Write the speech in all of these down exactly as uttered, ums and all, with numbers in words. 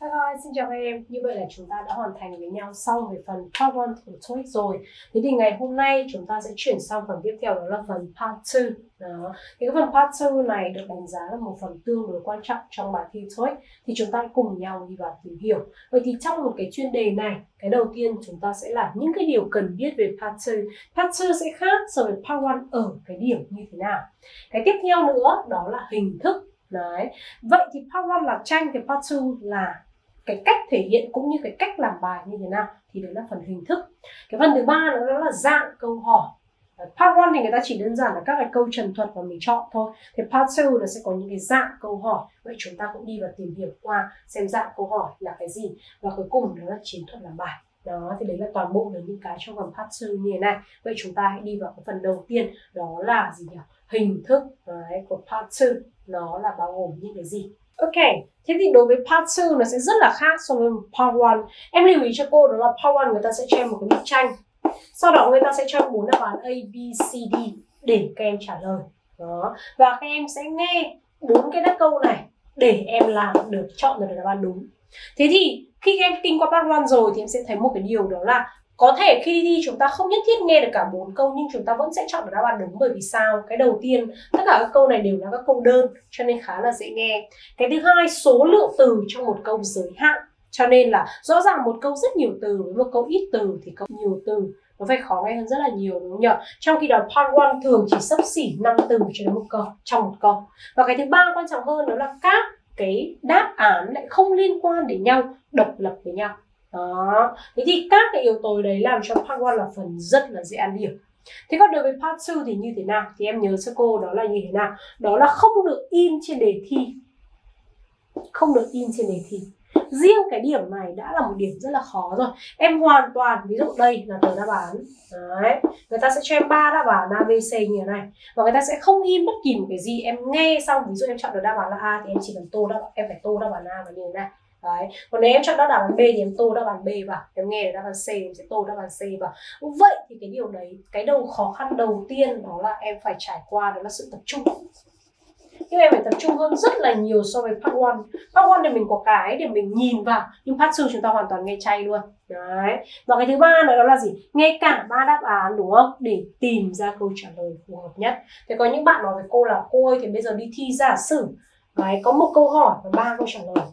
Hello, xin chào các em. Như vậy là chúng ta đã hoàn thành với nhau xong về phần part one của TOEIC rồi. Thế thì ngày hôm nay chúng ta sẽ chuyển sang phần tiếp theo, đó là phần part two. Đó. Thì cái phần part two này được đánh giá là một phần tương đối quan trọng trong bài thi TOEIC. Thì chúng ta cùng nhau đi vào tìm hiểu. Vậy thì trong một cái chuyên đề này, cái đầu tiên chúng ta sẽ là những cái điều cần biết về part two. Part two sẽ khác so với part one ở cái điểm như thế nào. Cái tiếp theo nữa đó là hình thức. Đấy. Vậy thì part one là tranh, thì part two là cái cách thể hiện cũng như cái cách làm bài như thế nào, thì đấy là phần hình thức. Cái phần thứ ba nữa đó là dạng câu hỏi. Part one thì người ta chỉ đơn giản là các cái câu trần thuật mà mình chọn thôi. Thì part two là sẽ có những cái dạng câu hỏi. Vậy chúng ta cũng đi vào tìm hiểu qua xem dạng câu hỏi là cái gì. Và cuối cùng đó là chiến thuật làm bài. Đó, thì đấy là toàn bộ là những cái trong phần part two như thế này. Vậy chúng ta hãy đi vào cái phần đầu tiên, đó là gì nhỉ? Hình thức đấy, của part two nó là bao gồm những cái gì? Ok, thế thì đối với part two nó sẽ rất là khác so với part one. Em lưu ý cho cô đó là part one người ta sẽ cho em một cái bức tranh. Sau đó người ta sẽ cho em bốn đáp án A, B, C, D để các em trả lời. Đó. Và các em sẽ nghe bốn cái đáp câu này để em làm được, chọn được đáp án đúng. Thế thì khi em kinh qua part one rồi thì em sẽ thấy một cái điều đó là có thể khi đi thi chúng ta không nhất thiết nghe được cả bốn câu, nhưng chúng ta vẫn sẽ chọn được đáp án đúng. Bởi vì sao? Cái đầu tiên, tất cả các câu này đều là các câu đơn cho nên khá là dễ nghe. Cái thứ hai, số lượng từ trong một câu giới hạn, cho nên là rõ ràng một câu rất nhiều từ với một câu ít từ thì câu nhiều từ nó phải khó nghe hơn rất là nhiều, đúng không nhỉ? Trong khi đó part one thường chỉ xấp xỉ năm từ cho đến một câu trong một câu. Và cái thứ ba quan trọng hơn đó là các cái đáp án lại không liên quan đến nhau, độc lập với nhau. Đó. Thế thì các cái yếu tố đấy làm cho part one là phần rất là dễ ăn điểm. Thế còn đối với part two thì như thế nào? Thì em nhớ cho cô đó là như thế nào? Đó là không được in trên đề thi. Không được in trên đề thi. Riêng cái điểm này đã là một điểm rất là khó rồi. Em hoàn toàn, ví dụ đây là tờ đáp án. Đấy. Người ta sẽ cho em ba đáp án A, B, C như thế này. Và người ta sẽ không in bất kỳ một cái gì. Em nghe xong, ví dụ em chọn được đáp án là A thì em chỉ cần tô đáp án, em phải tô đáp án A vào như thế này. Đấy. Còn nếu em chọn đáp án B thì em tô đáp án B vào. Em nghe được đáp án C thì em sẽ tô đáp án C vào. Vậy thì cái điều đấy, cái đầu khó khăn đầu tiên đó là em phải trải qua đó là sự tập trung. Nhưng em phải tập trung hơn rất là nhiều so với part one. Part one thì mình có cái để mình nhìn vào, nhưng part two chúng ta hoàn toàn nghe chay luôn. Đấy. Và cái thứ ba nữa đó là gì? Nghe cả ba đáp án, đúng không? Để tìm ra câu trả lời phù hợp nhất. Thì có những bạn nói với cô là cô ơi thì bây giờ đi thi giả sử, đấy, có một câu hỏi và ba câu trả lời.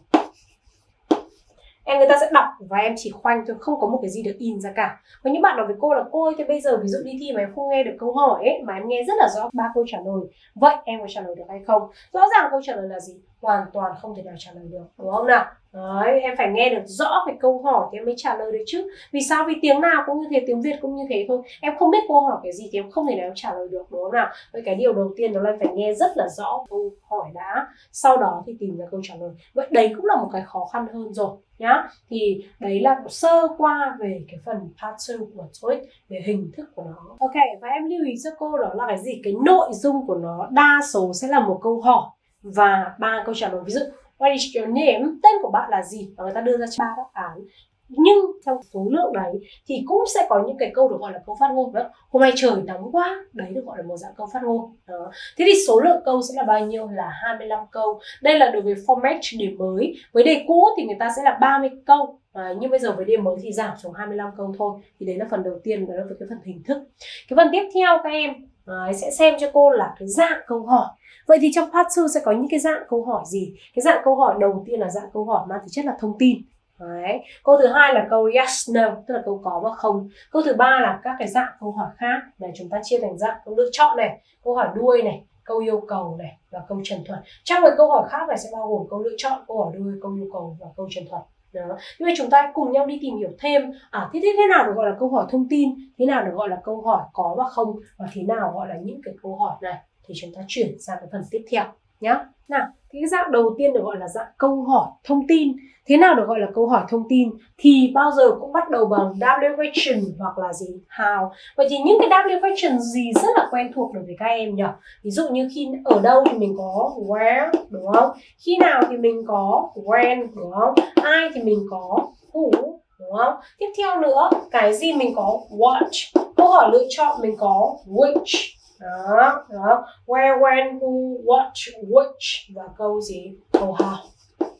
Em người ta sẽ đọc và em chỉ khoanh thôi, không có một cái gì được in ra cả. Có những bạn nói với cô là cô ơi thì bây giờ ví dụ đi thi mà em không nghe được câu hỏi ấy, mà em nghe rất là rõ ba câu trả lời, vậy em có trả lời được hay không? Rõ ràng câu trả lời là gì? Hoàn toàn không thể nào trả lời được, đúng không nào? Đấy, em phải nghe được rõ cái câu hỏi thì em mới trả lời được chứ. Vì sao? Vì tiếng nào cũng như thế, tiếng Việt cũng như thế thôi. Em không biết câu hỏi cái gì thì em không thể nào trả lời được, đúng không nào? Vậy cái điều đầu tiên đó là em phải nghe rất là rõ câu hỏi đã, sau đó thì tìm ra câu trả lời. Vậy đấy cũng là một cái khó khăn hơn rồi nhá. Thì đấy là sơ qua về cái phần part two của TOEIC, về hình thức của nó. Ok, và em lưu ý cho cô đó là cái gì? Cái nội dung của nó đa số sẽ là một câu hỏi và ba câu trả lời. Ví dụ what is your name, tên của bạn là gì, và người ta đưa ra ba đáp án. Nhưng trong số lượng đấy thì cũng sẽ có những cái câu được gọi là câu phát ngôn đó. Hôm nay trời nóng quá, đấy được gọi là một dạng câu phát ngôn đó. Thế thì số lượng câu sẽ là bao nhiêu? Là hai mươi lăm câu. Đây là đối với format đề mới. Với đề cũ thì người ta sẽ là ba mươi câu. À, nhưng bây giờ với đề mới thì giảm xuống hai mươi lăm câu thôi. Thì đấy là phần đầu tiên, đó là với cái phần hình thức. Cái phần tiếp theo các em à, sẽ xem cho cô là cái dạng câu hỏi. Vậy thì trong part two sẽ có những cái dạng câu hỏi gì? Cái dạng câu hỏi đầu tiên là dạng câu hỏi mang tính chất là thông tin. Đấy. Câu thứ hai là câu yes, no, tức là câu có và không. Câu thứ ba là các cái dạng câu hỏi khác. Để chúng ta chia thành dạng câu lựa chọn này, câu hỏi đuôi này, câu yêu cầu này và câu trần thuật. Trong cái câu hỏi khác này sẽ bao gồm câu lựa chọn, câu hỏi đuôi, câu yêu cầu và câu trần thuật. Đó. Như vậy chúng ta cùng nhau đi tìm hiểu thêm à, thế, thế thế nào được gọi là câu hỏi thông tin, thế nào được gọi là câu hỏi có và không, và thế nào gọi là những cái câu hỏi này. Thì chúng ta chuyển sang cái phần tiếp theo nhá. Nào, cái dạng đầu tiên được gọi là dạng câu hỏi thông tin. Thế nào được gọi là câu hỏi thông tin? Thì bao giờ cũng bắt đầu bằng W question hoặc là gì? How. Vậy thì những cái W question gì rất là quen thuộc đối với các em nhỉ? Ví dụ như khi ở đâu thì mình có where, đúng không? Khi nào thì mình có when, đúng không? Ai thì mình có who, đúng không? Tiếp theo nữa, cái gì mình có what. Câu hỏi lựa chọn mình có which. Đó, đó. Where, when, who, what, which. Và câu gì? Câu how. Đó.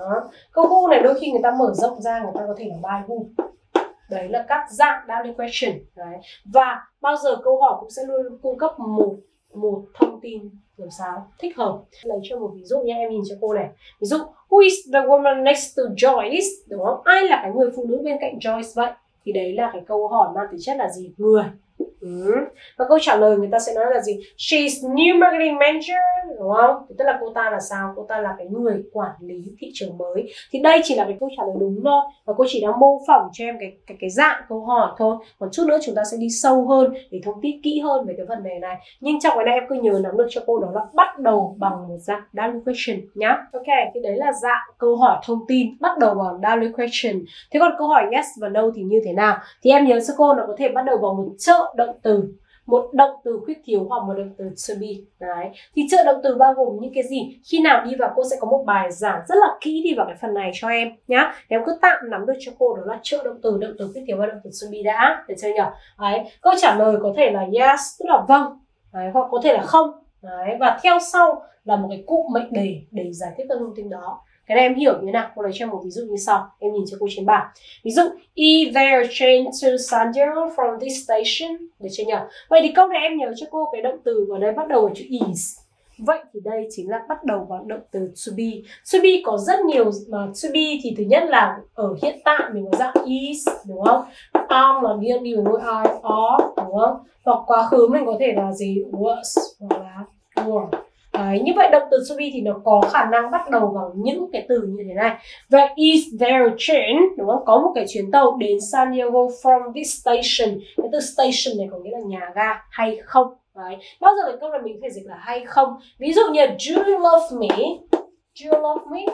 Đó. Câu who này đôi khi người ta mở rộng ra, người ta có thể là by who. Đấy là các dạng W question. Đấy. Và bao giờ câu hỏi cũng sẽ luôn cung cấp một một thông tin làm sao thích hợp. Lấy cho một ví dụ nha, em nhìn cho cô này. Ví dụ, who is the woman next to Joyce? Đúng không? Ai là cái người phụ nữ bên cạnh Joyce vậy? Thì đấy là cái câu hỏi mang tính chất là gì? Người. Ừ. Và câu trả lời người ta sẽ nói là gì? She's new marketing manager, đúng không? Thì tức là cô ta là sao? Cô ta là cái người quản lý thị trường mới. Thì đây chỉ là cái câu trả lời đúng thôi, và cô chỉ đang mô phỏng cho em cái cái cái dạng câu hỏi thôi. Còn chút nữa chúng ta sẽ đi sâu hơn để thông tin kỹ hơn về cái vấn đề này. Nhưng trong cái này em cứ nhớ nắm được cho cô đó là bắt đầu bằng một dạng W question nhá. Ok, thì đấy là dạng câu hỏi thông tin bắt đầu bằng W question. Thế còn câu hỏi yes và no thì như thế nào? Thì em nhớ cho cô nó có thể bắt đầu bằng một trợ động từ, một động từ khuyết thiếu hoặc một động từ to be. Đấy. Thì trợ động từ bao gồm những cái gì? Khi nào đi vào cô sẽ có một bài giảng rất là kỹ đi vào cái phần này cho em nhá. Em cứ tạm nắm được cho cô đó là trợ động từ, động từ khuyết thiếu và động từ to be đã. Được chưa nhỉ? Đấy. Câu trả lời có thể là yes, tức là vâng. Đấy. Hoặc có thể là không. Đấy. Và theo sau là một cái cụm mệnh đề để giải thích các thông tin đó. Cái này em hiểu như thế nào? Cô lấy cho em một ví dụ như sau. Em nhìn cho cô trên bảng. Ví dụ, is there a train to San Diego from this station? Được chưa nhỉ? Vậy thì câu này em nhớ cho cô cái động từ ở đây bắt đầu với chữ is. Vậy thì đây chính là bắt đầu bằng động từ to be. To be có rất nhiều mà to be thì thứ nhất là ở hiện tại mình có dạng is, đúng không? Am là đi đi với ngôi I, are, đúng không? Hoặc quá khứ mình có thể là gì? Was hoặc là were. Đấy, như vậy động từ to be thì nó có khả năng bắt đầu bằng những cái từ như thế này. Vậy is there a train, đúng không? Có một cái chuyến tàu đến San Diego from this station. Cái từ station này có nghĩa là nhà ga hay không. Đấy. Bao giờ cái câu này mình phải dịch là hay không. Ví dụ như do you love me? Do you love me?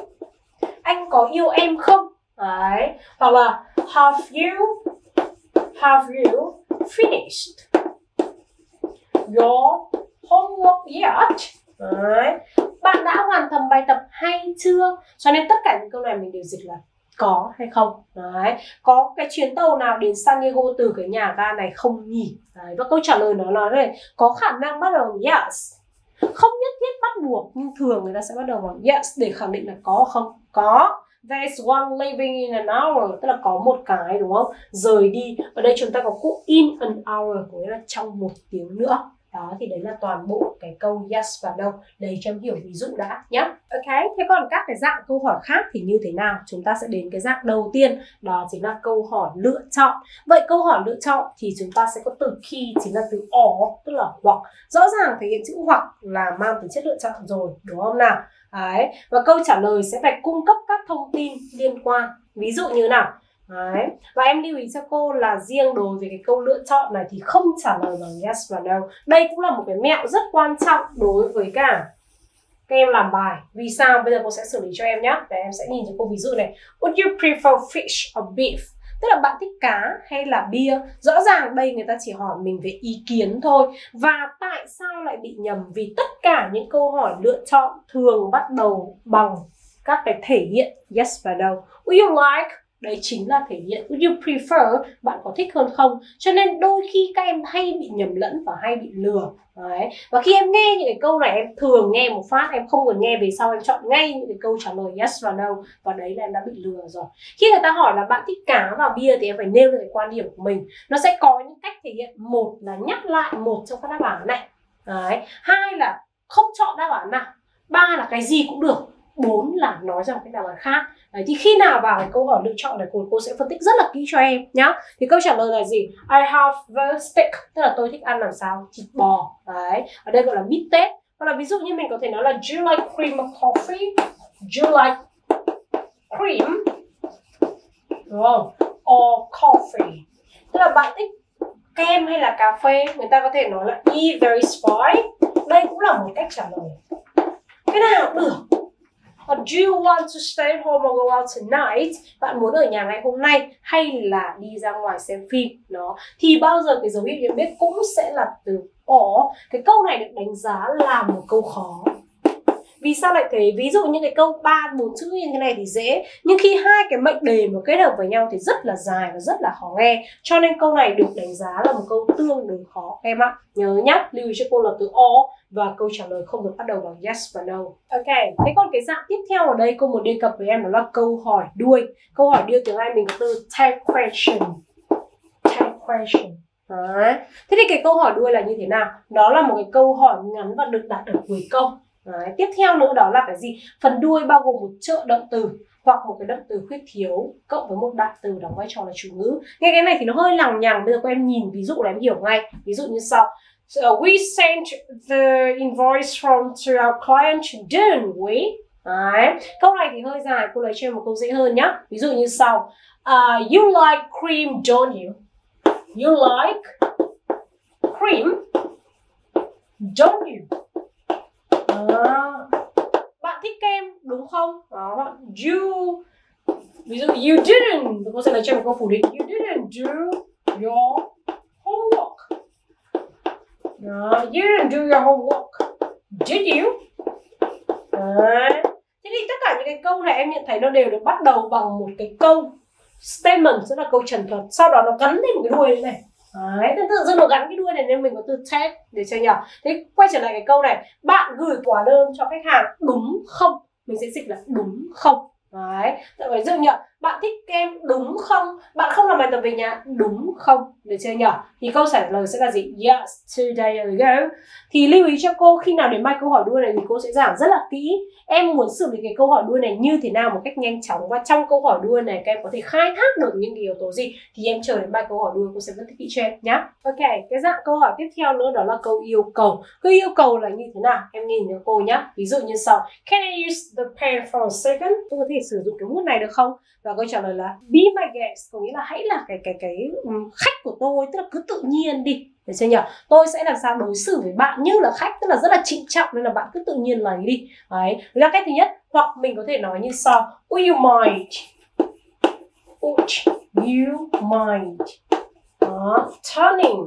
Anh có yêu em không? Đấy. Hoặc là have you have you finished your homework yet? Đấy. Bạn đã hoàn thành bài tập hay chưa? Cho nên tất cả những câu này mình đều dịch là có hay không. Đấy. Có cái chuyến tàu nào đến San Diego từ cái nhà ga này không nhỉ? Đấy. Và câu trả lời nó nói đây, có khả năng bắt đầu bằng yes. Không nhất thiết bắt buộc, nhưng thường người ta sẽ bắt đầu bằng yes để khẳng định là có không? Có. There's one leaving in an hour, tức là có một cái, đúng không? Rời đi. Ở đây chúng ta có cụm in an hour, có nghĩa là trong một tiếng nữa. Đó, thì đấy là toàn bộ cái câu yes và no. Đấy cho em hiểu ví dụ đã nhé. Ok, thế còn các cái dạng câu hỏi khác thì như thế nào? Chúng ta sẽ đến cái dạng đầu tiên, đó chính là câu hỏi lựa chọn. Vậy câu hỏi lựa chọn thì chúng ta sẽ có từ khi chính là từ or, tức là hoặc. Rõ ràng thể hiện chữ hoặc là mang tính chất lựa chọn rồi, đúng không nào? Đấy, và câu trả lời sẽ phải cung cấp các thông tin liên quan. Ví dụ như nào? Đấy. Và em lưu ý cho cô là riêng đối với cái câu lựa chọn này thì không trả lời bằng yes và no. Đây cũng là một cái mẹo rất quan trọng đối với cả các em làm bài. Vì sao? Bây giờ cô sẽ xử lý cho em nhé. Để em sẽ nhìn cho cô ví dụ này. Would you prefer fish or beef? Tức là bạn thích cá hay là bia? Rõ ràng đây người ta chỉ hỏi mình về ý kiến thôi. Và tại sao lại bị nhầm? Vì tất cả những câu hỏi lựa chọn thường bắt đầu bằng các cái thể hiện yes và no. Would you like? Đấy chính là thể hiện would you prefer, bạn có thích hơn không? Cho nên đôi khi các em hay bị nhầm lẫn và hay bị lừa. Đấy. Và khi em nghe những cái câu này, em thường nghe một phát, em không cần nghe về sau, em chọn ngay những cái câu trả lời yes và no. Và đấy là em đã bị lừa rồi. Khi người ta hỏi là bạn thích cá và bia thì em phải nêu được cái quan điểm của mình. Nó sẽ có những cách thể hiện. Một là nhắc lại một trong các đáp án này. Đấy. Hai là không chọn đáp án nào. Ba là cái gì cũng được. Bốn là nói ra một cái đáp án khác. Đấy, thì khi nào vào cái câu hỏi lựa chọn này cô, cô sẽ phân tích rất là kỹ cho em nhá. Thì câu trả lời là gì? I have the steak, tức là tôi thích ăn làm sao? Thịt bò. Đấy, ở đây gọi là meat tết. Hoặc là ví dụ như mình có thể nói là do you like cream or coffee? Do you like cream, đúng không? Or coffee, tức là bạn thích kem hay là cà phê. Người ta có thể nói là either is fine. Đây cũng là một cách trả lời. Cái nào cũng được. Or do you want to stay at home or go out tonight? Bạn muốn ở nhà ngày hôm nay hay là đi ra ngoài xem phim? Đó. Thì bao giờ cái dấu hiệu nhận biết cũng sẽ là từ or. Cái câu này được đánh giá là một câu khó. Vì sao lại thế? Ví dụ những cái câu ba bốn chữ như thế này thì dễ, nhưng khi hai cái mệnh đề mà kết hợp với nhau thì rất là dài và rất là khó nghe. Cho nên câu này được đánh giá là một câu tương đối khó em ạ. Nhớ nhá, lưu ý cho cô là từ all và câu trả lời không được bắt đầu bằng yes và no. Ok, thế còn cái dạng tiếp theo ở đây cô muốn đề cập với em đó là câu hỏi đuôi. Câu hỏi đuôi tiếng Anh mình có từ tag question. Tag question. Đấy. Thế thì cái câu hỏi đuôi là như thế nào? Đó là một cái câu hỏi ngắn và được đặt ở cuối câu. Đấy. Tiếp theo nữa đó là cái gì? Phần đuôi bao gồm một trợ động từ hoặc một cái động từ khuyết thiếu cộng với một đại từ đóng vai trò là chủ ngữ. Nghe cái này thì nó hơi lằng nhằng, bây giờ các em nhìn ví dụ là em hiểu ngay. Ví dụ như sau. So we sent the invoice from to our client, didn't we? Đấy. Câu này thì hơi dài, cô lấy cho em một câu dễ hơn nhá. Ví dụ như sau. Uh, you like cream, don't you? You like cream, don't you? À, bạn thích kem đúng không? Đó, you, ví dụ you didn't, cô sẽ lấy cho một câu phủ định. You didn't do your homework. Đó, you didn't do your homework, did you? Đấy. Thế thì tất cả những cái câu này em nhận thấy nó đều được bắt đầu bằng một cái câu statement, tức là câu trần thuật. Sau đó nó gắn thêm một cái đuôi này này. Đấy, tự dưng nó gắn cái đuôi này nên mình có từ tag để chơi nhỉ. Thế quay trở lại cái câu này, bạn gửi hóa đơn cho khách hàng đúng không? Mình sẽ dịch là đúng không. Đấy, tại ví dụ nhỉ, bạn thích kem đúng không? Bạn không làm bài tập về nhà đúng không? Được chưa nhỉ? Thì câu trả lời sẽ là gì? Yes, today I go. Thì lưu ý cho cô khi nào đến bài câu hỏi đuôi này thì cô sẽ giảng rất là kỹ. Em muốn xử lý cái câu hỏi đuôi này như thế nào một cách nhanh chóng, và trong câu hỏi đuôi này các em có thể khai thác được những cái yếu tố gì thì em chờ đến bài câu hỏi đuôi cô sẽ phân tích kỹ cho em nhá. Ok, cái dạng câu hỏi tiếp theo nữa đó là câu yêu cầu. Câu yêu cầu là như thế nào? Em nhìn cho cô nhá. Ví dụ như sau. Can I use the pen for a second? Tôi có thể sử dụng cái bút này được không? Và câu trả lời là be my guest, có nghĩa là hãy là cái cái cái um, khách của tôi, tức là cứ tự nhiên đi. Được chưa nhỉ? Tôi sẽ làm sao đối xử với bạn như là khách, tức là rất là trịnh trọng, nên là bạn cứ tự nhiên lấy đi. Đấy, là cách thứ nhất. Hoặc mình có thể nói như sau. Would you mind? Would you mind? Đó, turning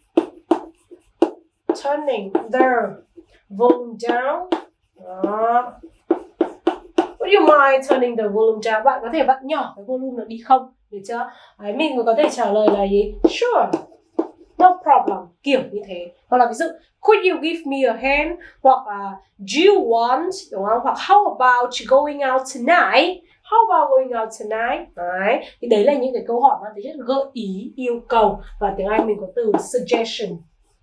turning the volume down. Đó. Would you mind turning the volume down? Bạn có thể vặn nhỏ cái volume được đi không? Được chưa? Đấy, mình có thể trả lời là gì? Sure. No problem, kiểu như thế. Hoặc là ví dụ, could you give me a hand? Hoặc là do you want? Đúng không? Hoặc how about going out tonight? How about going out tonight? Đấy. Thì đấy là những cái câu hỏi mang tính chất gợi ý, yêu cầu. Và tiếng Anh mình có từ suggestion.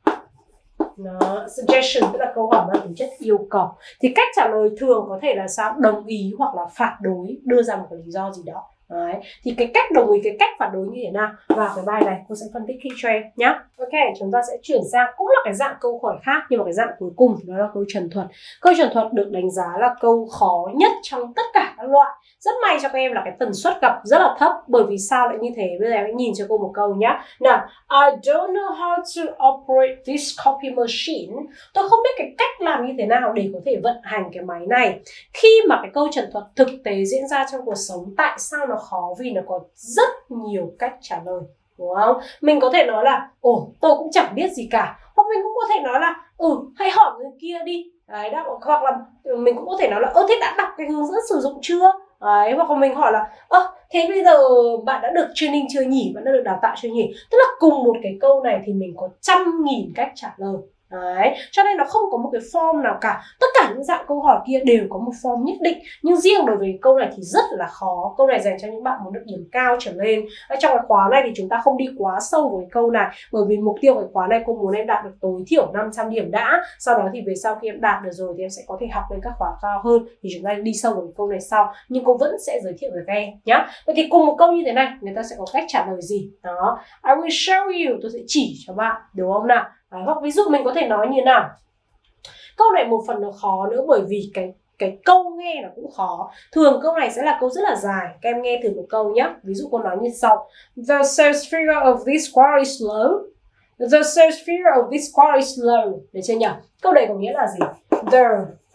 Đó, suggestion tức là câu hỏi mang tính chất yêu cầu. Thì cách trả lời thường có thể là sao? Đồng ý hoặc là phản đối, đưa ra một cái lý do gì đó. Đấy. Thì cái cách đồng ý, cái cách phản đối như thế nào vào cái bài này cô sẽ phân tích kỹ cho em nhá. Ok, chúng ta sẽ chuyển sang cũng là cái dạng câu hỏi khác, nhưng mà cái dạng cuối cùng đó là câu trần thuật. Câu trần thuật được đánh giá là câu khó nhất trong tất cả các loại. Rất may cho các em là cái tần suất gặp rất là thấp. Bởi vì sao lại như thế? Bây giờ em nhìn cho cô một câu nhá. Nào, I don't know how to operate this copy machine. Tôi không biết cái cách làm như thế nào để có thể vận hành cái máy này. Khi mà cái câu trần thuật thực tế diễn ra trong cuộc sống, tại sao nó khó? Vì nó có rất nhiều cách trả lời, đúng không? Mình có thể nói là ồ, tôi cũng chẳng biết gì cả. Hoặc mình cũng có thể nói là ừ, hãy hỏi người kia đi. Đấy, đó. Hoặc là mình cũng có thể nói là ơ, thế đã đọc cái hướng dẫn sử dụng chưa? Đấy, hoặc là mình hỏi là ơ, thế bây giờ bạn đã được training chưa nhỉ? Bạn đã được đào tạo chưa nhỉ? Tức là cùng một cái câu này thì mình có trăm nghìn cách trả lời. Đấy, cho nên nó không có một cái form nào cả. Tất cả những dạng câu hỏi kia đều có một form nhất định. Nhưng riêng đối với câu này thì rất là khó. Câu này dành cho những bạn muốn được điểm cao trở lên. Ở trong cái khóa này thì chúng ta không đi quá sâu với câu này. Bởi vì mục tiêu của cái khóa này cô muốn em đạt được tối thiểu năm trăm điểm đã. Sau đó thì về sau khi em đạt được rồi thì em sẽ có thể học lên các khóa cao hơn. Thì chúng ta đi sâu vào câu này sau. Nhưng cô vẫn sẽ giới thiệu với các em nhé. Vậy thì cùng một câu như thế này, người ta sẽ có cách trả lời gì? Đó, I will show you, tôi sẽ chỉ cho bạn, đúng không nào? Đấy, hoặc ví dụ mình có thể nói như nào. Câu này một phần nó khó nữa bởi vì cái cái câu nghe nó cũng khó. Thường câu này sẽ là câu rất là dài. Các em nghe thử một câu nhé. Ví dụ cô nói như sau. The sales figure of this quarter is low. The sales figure of this quarter is low. Được chưa nhỉ? Câu này có nghĩa là gì? The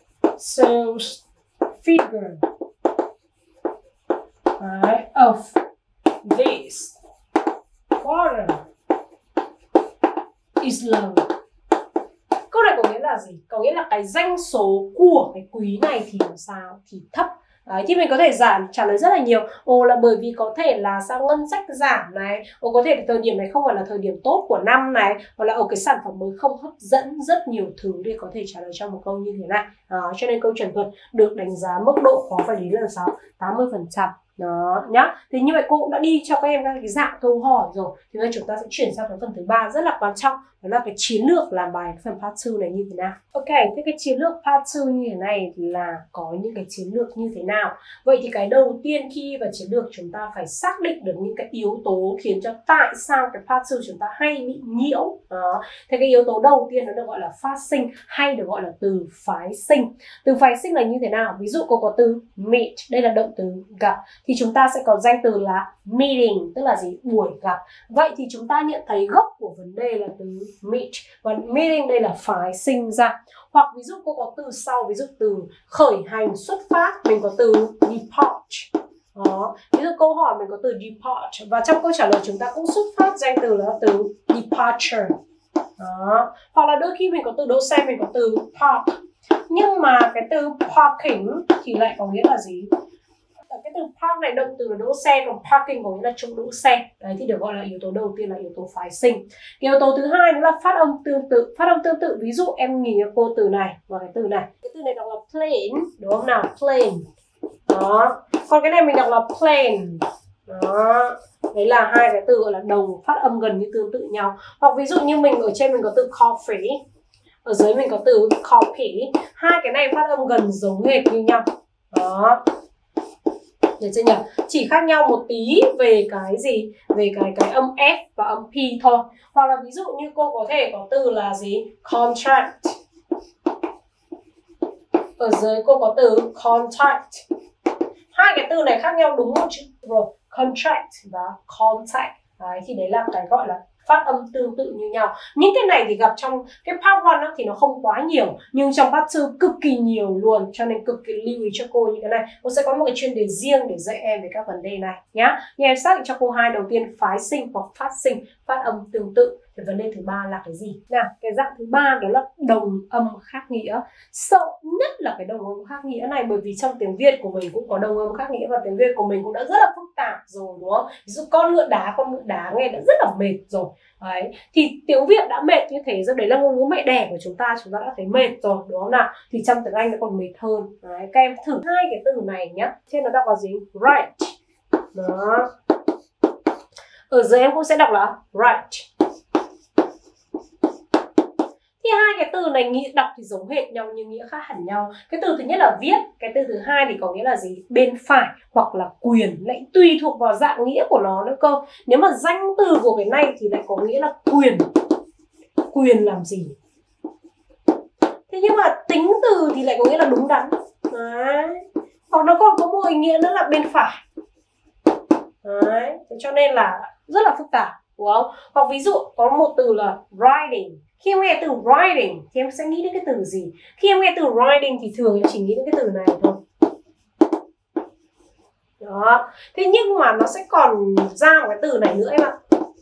sales figure right, of this quarter is low. Câu này có nghĩa là là gì? Có nghĩa là cái doanh số của cái quý này thì làm sao? Thì thấp. Đấy, thì mình có thể giảm trả lời rất là nhiều. Ồ là bởi vì có thể là sao ngân sách giảm này, ồ có thể là thời điểm này không phải là thời điểm tốt của năm này, hoặc là ở cái sản phẩm mới không hấp dẫn, rất nhiều thứ để có thể trả lời trong một câu như thế này. Đó, cho nên câu chuẩn thuật được đánh giá mức độ khó phải lý là sao? tám mươi phần trăm. Đó nhá. Thì như vậy cô cũng đã đi cho các em các cái dạng câu hỏi rồi. Thì bây giờ chúng ta sẽ chuyển sang cái phần thứ ba rất là quan trọng, đó là cái chiến lược làm bài phần part hai này như thế nào. Ok, thế cái chiến lược part hai như thế này là có những cái chiến lược như thế nào? Vậy thì cái đầu tiên khi vào chiến lược chúng ta phải xác định được những cái yếu tố khiến cho tại sao cái part hai chúng ta hay bị nhiễu. Đó. Thế cái yếu tố đầu tiên nó được gọi là phát sinh, hay được gọi là từ phái sinh. Từ phái sinh là như thế nào? Ví dụ cô có từ meet, đây là động từ gặp, thì chúng ta sẽ có danh từ là meeting, tức là gì? Buổi gặp. Vậy thì chúng ta nhận thấy gốc của vấn đề là từ meet, và meeting đây là phái sinh ra. Hoặc ví dụ cô có từ sau, ví dụ từ khởi hành, xuất phát, mình có từ depart. Đó. Ví dụ câu hỏi mình có từ depart, và trong câu trả lời chúng ta cũng xuất phát danh từ là từ departure. Đó. Hoặc là đôi khi mình có từ đỗ xe, mình có từ park. Nhưng mà cái từ parking thì lại có nghĩa là gì? Cái từ park này động từ là đỗ xe, còn parking có nghĩa là chỗ đỗ xe. Đấy thì được gọi là yếu tố đầu tiên là yếu tố phái sinh. Cái yếu tố thứ hai nữa là phát âm tương tự. Phát âm tương tự, ví dụ em nhìn cho cô từ này và cái từ này. Cái từ này đọc là plane, đúng không nào? Plane. Đó. Còn cái này mình đọc là plane. Đó. Đấy là hai cái từ gọi là đồng phát âm gần như tương tự nhau. Hoặc ví dụ như mình ở trên mình có từ coffee, ở dưới mình có từ copy. Hai cái này phát âm gần giống hệt như nhau. Đó. Được chưa nhỉ? Chỉ khác nhau một tí về cái gì? Về cái cái âm F và âm P thôi. Hoặc là ví dụ như cô có thể có từ là gì? Contract. Ở dưới cô có từ contact. Hai cái từ này khác nhau đúng một chữ rồi. Contract và contact. Đấy, thì đấy là cái gọi là phát âm tương tự như nhau. Những cái này thì gặp trong cái part một thì nó không quá nhiều, nhưng trong part hai cực kỳ nhiều luôn, cho nên cực kỳ lưu ý cho cô như cái này. Cô sẽ có một cái chuyên đề riêng để dạy em về các vấn đề này nhá. Nhưng em xác định cho cô hai, đầu tiên phái sinh hoặc phát sinh, phát âm tương tự. Thì vấn đề thứ ba là cái gì? Nào, cái dạng thứ ba đó là đồng âm khác nghĩa. Sợ nhất là cái đồng âm khác nghĩa này, bởi vì trong tiếng Việt của mình cũng có đồng âm khác nghĩa, và tiếng Việt của mình cũng đã rất là phức tạp rồi, đúng không? Ví dụ con ngựa đá, con ngựa đá nghe đã rất là mệt rồi. Đấy, thì tiếng Việt đã mệt như thế rồi, đấy là ngôn ngữ mẹ đẻ của chúng ta, chúng ta đã thấy mệt rồi, đúng không nào? Thì trong tiếng Anh nó còn mệt hơn. Đấy, các em thử hai cái từ này nhá. Trên nó đọc là gì? Right. Đó. Ở dưới em cũng sẽ đọc là right. Thì hai cái từ này nghĩa đọc thì giống hệt nhau nhưng nghĩa khác hẳn nhau. Cái từ thứ nhất là viết, cái từ thứ hai thì có nghĩa là gì? Bên phải hoặc là quyền, lại tùy thuộc vào dạng nghĩa của nó nữa cơ. Nếu mà danh từ của cái này thì lại có nghĩa là quyền. Quyền làm gì? Thế nhưng mà tính từ thì lại có nghĩa là đúng đắn. Đấy. Hoặc nó còn có một ý nghĩa nữa là bên phải. Đấy. Thế cho nên là rất là phức tạp, đúng không? Hoặc ví dụ có một từ là writing. Khi em nghe từ writing thì em sẽ nghĩ đến cái từ gì? Khi em nghe từ writing thì thường em chỉ nghĩ đến cái từ này thôi. Đó. Thế nhưng mà nó sẽ còn ra một cái từ này nữa em ạ.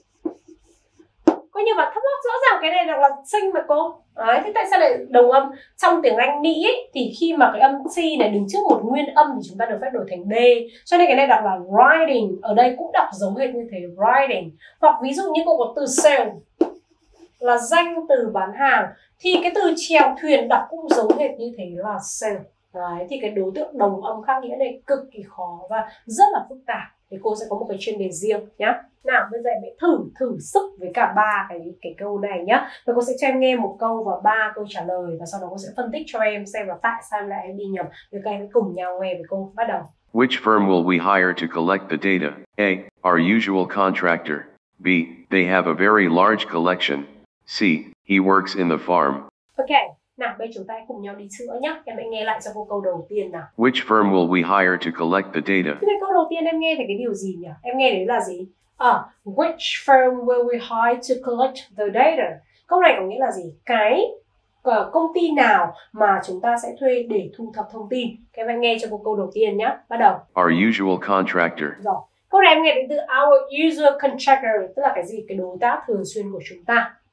Có như bạn thắc mắc, rõ ràng cái này là sinh mà cô. Đấy, thế tại sao lại đồng âm? Trong tiếng Anh Mỹ ấy, thì khi mà cái âm T này đứng trước một nguyên âm thì chúng ta được phép đổi thành D. Cho nên cái này đọc là writing. Ở đây cũng đọc giống hệt như thế, writing. Hoặc ví dụ như cô có từ sale là danh từ bán hàng, thì cái từ chèo thuyền đọc cũng giống hệt như thế là sale. Đấy, thì cái đối tượng đồng âm khác nghĩa này cực kỳ khó và rất là phức tạp. Thì cô sẽ có một cái chuyên đề riêng nhá. Nào bây giờ em hãy thử thử sức với cả ba cái cái câu này nhá. Và cô sẽ cho em nghe một câu và ba câu trả lời, và sau đó cô sẽ phân tích cho em xem là tại sao lại em đi nhầm. Rồi các em hãy cùng nhau nghe với cô. Bắt đầu. Which firm will we hire to collect the data? A. Our usual contractor. B. They have a very large collection. C. He works in the farm. Ok. Nào, bây giờ chúng ta cùng nhau đi sửa nhé. Em hãy nghe lại cho cô câu đầu tiên nào. Which firm will we hire to collect the data? Cái câu đầu tiên em nghe thì cái điều gì nhỉ? Em nghe đấy là gì? À, which firm will we hire to collect the data? Câu này có nghĩa là gì? Cái uh, công ty nào mà chúng ta sẽ thuê để thu thập thông tin? Các em hãy nghe cho cô câu đầu tiên nhé. Bắt đầu. Our usual contractor. Rồi. Câu này em nghe đến từ our usual contractor, tức là cái gì? Cái đối tác thường xuyên của chúng ta.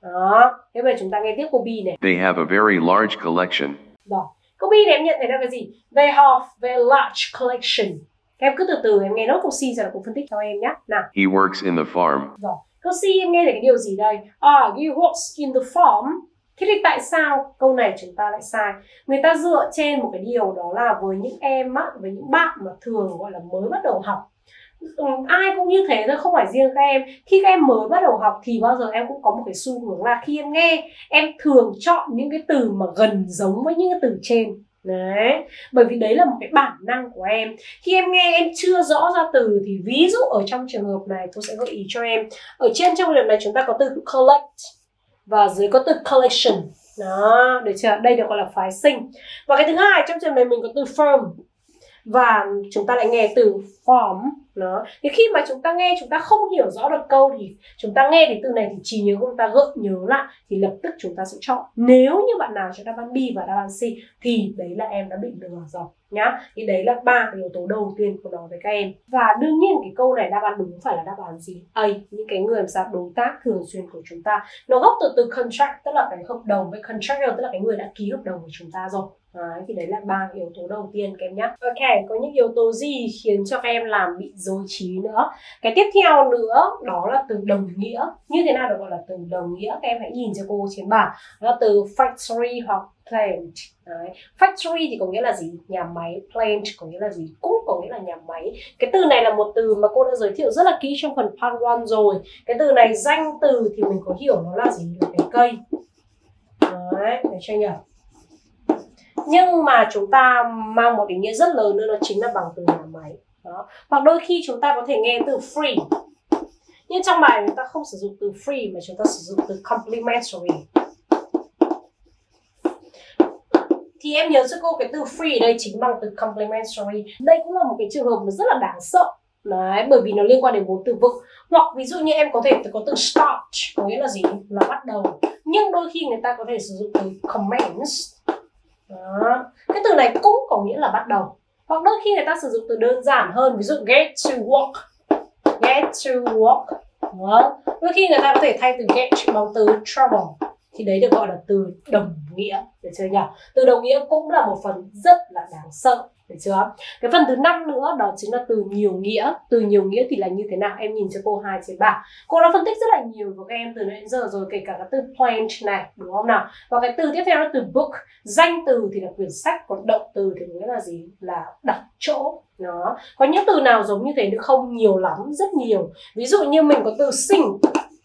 Đó, thế bây giờ chúng ta nghe tiếp câu B này. They have a very large collection. Rồi, câu B này em nhận thấy là cái gì? They have very large collection. Các em cứ từ từ em nghe nốt câu C rồi là cô phân tích cho em nhé. Nào. He works in the farm. Rồi, câu C em nghe thấy cái điều gì đây? À, he works in the farm. Thế thì tại sao câu này chúng ta lại sai? Người ta dựa trên một cái điều đó là với những em á, với những bạn mà thường gọi là mới bắt đầu học. Ừ, ai cũng như thế thôi, không phải riêng các em. Khi các em mới bắt đầu học thì bao giờ em cũng có một cái xu hướng là khi em nghe, em thường chọn những cái từ mà gần giống với những cái từ trên. Đấy, bởi vì đấy là một cái bản năng của em. Khi em nghe em chưa rõ ra từ thì ví dụ ở trong trường hợp này tôi sẽ gợi ý cho em. Ở trên trong trường hợp này chúng ta có từ collect và dưới có từ collection. Đó, được chưa? Đây được gọi là phái sinh. Và cái thứ hai, trong trường hợp này mình có từ firm và chúng ta lại nghe từ farm. Đó. Thì khi mà chúng ta nghe chúng ta không hiểu rõ được câu thì chúng ta nghe thì từ này thì trí nhớ của chúng ta gợi nhớ lại thì lập tức chúng ta sẽ chọn. Nếu như bạn nào chọn đáp án B và đáp án C thì đấy là em đã bị lừa rồi nhá. Thì đấy là ba cái yếu tố đầu tiên của nó với các em. Và đương nhiên cái câu này đáp án đúng phải là đáp án gì? A, những cái người làm sao đối tác thường xuyên của chúng ta. Nó gốc từ từ contract, tức là cái hợp đồng, với contractor tức là cái người đã ký hợp đồng của chúng ta rồi. Đấy, thì đấy là ba yếu tố đầu tiên các em nhé. Ok, có những yếu tố gì khiến cho các em làm bị rối trí nữa? Cái tiếp theo nữa đó là từ đồng nghĩa. Như thế nào được gọi là từ đồng nghĩa? Các em hãy nhìn cho cô trên bảng. Đó là từ factory hoặc plant. Đấy. Factory thì có nghĩa là gì? Nhà máy. Plant có nghĩa là gì? Cũng có nghĩa là nhà máy. Cái từ này là một từ mà cô đã giới thiệu rất là kỹ trong phần part one rồi. Cái từ này danh từ thì mình có hiểu nó là gì? Là cái cây. Đấy, để cho nhỉ? Nhưng mà chúng ta mang một ý nghĩa rất lớn nữa, đó chính là bằng từ nhà máy. Đó. Hoặc đôi khi chúng ta có thể nghe từ free. Nhưng trong bài chúng ta không sử dụng từ free mà chúng ta sử dụng từ complementary. Thì em nhớ cho cô cái từ free ở đây chính bằng từ complementary. Đây cũng là một cái trường hợp mà rất là đáng sợ. Đấy, bởi vì nó liên quan đến vốn từ vựng. Hoặc ví dụ như em có thể có từ start, có nghĩa là gì? Là bắt đầu. Nhưng đôi khi người ta có thể sử dụng từ commence. Đó. Cái từ này cũng có nghĩa là bắt đầu. Hoặc đôi khi người ta sử dụng từ đơn giản hơn, ví dụ get to work. Get to work. Đó. Đôi khi người ta có thể thay từ get bằng từ travel. Thì đấy được gọi là từ đồng nghĩa. Được chưa nhỉ? Từ đồng nghĩa cũng là một phần rất là đáng sợ. Được chưa? Cái phần thứ năm nữa đó chính là từ nhiều nghĩa. Từ nhiều nghĩa thì là như thế nào? Em nhìn cho cô hai trên bảng. Cô đã phân tích rất là nhiều với các em từ nãy đến giờ rồi, kể cả cái từ plant này, đúng không nào? Và cái từ tiếp theo là từ book. Danh từ thì là quyển sách, còn động từ thì nghĩa là gì? Là đặt chỗ. Đó. Có những từ nào giống như thế được không? Nhiều lắm, rất nhiều. Ví dụ như mình có từ sink.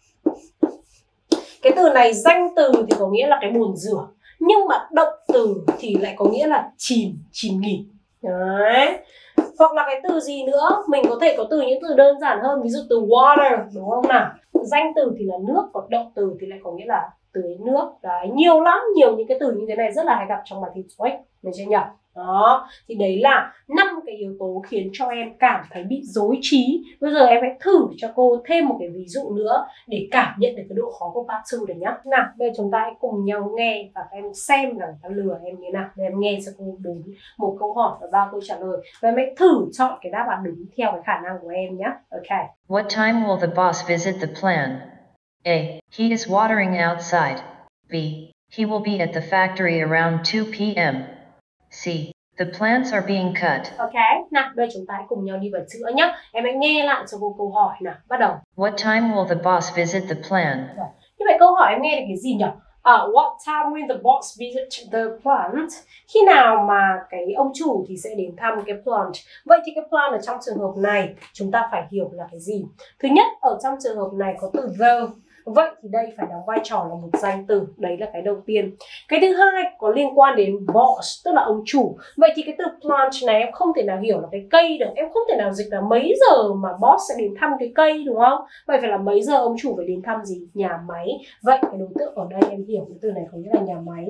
Cái từ này danh từ thì có nghĩa là cái bồn rửa, nhưng mà động từ thì lại có nghĩa là chìm, chìm nghỉm. Đấy. Hoặc là cái từ gì nữa, mình có thể có từ những từ đơn giản hơn, ví dụ từ water, đúng không nào? Danh từ thì là nước, còn động từ thì lại có nghĩa là tưới nước. Đấy, nhiều lắm, nhiều những cái từ như thế này rất là hay gặp trong bài thi TOEIC, mình chưa nhỉ? Đó, thì đấy là năm cái yếu tố khiến cho em cảm thấy bị rối trí. Bây giờ em hãy thử cho cô thêm một cái ví dụ nữa để cảm nhận được cái độ khó của part two này nhá. Nào, bây giờ chúng ta hãy cùng nhau nghe và em xem là người ta lừa em như nào. Để em nghe cho cô đúng một câu hỏi và ba câu trả lời. Và em hãy thử chọn cái đáp án đúng theo cái khả năng của em nhé. Ok. What time will the boss visit the plant? A. He is watering outside. B. He will be at the factory around two p m C. The plants are being cut. Ok, nào, bây giờ chúng ta hãy cùng nhau đi vào chữa nhé. Em hãy nghe lại cho cô câu hỏi nào, bắt đầu. What time will the boss visit the plant? Rồi. Như vậy câu hỏi em nghe được cái gì nhỉ? À, what time will the boss visit the plant? Khi nào mà cái ông chủ thì sẽ đến thăm cái plant? Vậy thì cái plant ở trong trường hợp này chúng ta phải hiểu là cái gì? Thứ nhất, ở trong trường hợp này có từ the. Vậy thì đây phải đóng vai trò là một danh từ. Đấy là cái đầu tiên. Cái thứ hai có liên quan đến boss, tức là ông chủ. Vậy thì cái từ plant này em không thể nào hiểu là cái cây được. Em không thể nào dịch là mấy giờ mà boss sẽ đến thăm cái cây, đúng không? Vậy phải là mấy giờ ông chủ phải đến thăm gì? Nhà máy. Vậy cái đối tượng ở đây em hiểu cái từ này có nghĩa là nhà máy.